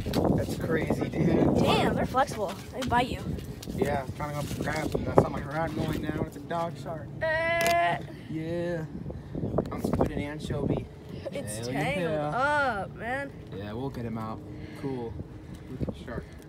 That's crazy, dude. Damn, they're flexible. They bite you. Yeah, I'm trying to go up for crabs. I saw my rod going down. It's a dog shark. Yeah. I'm squid and anchovy. It's Hell tangled yeah. up, man. Yeah, we'll get him out. Cool. Shark.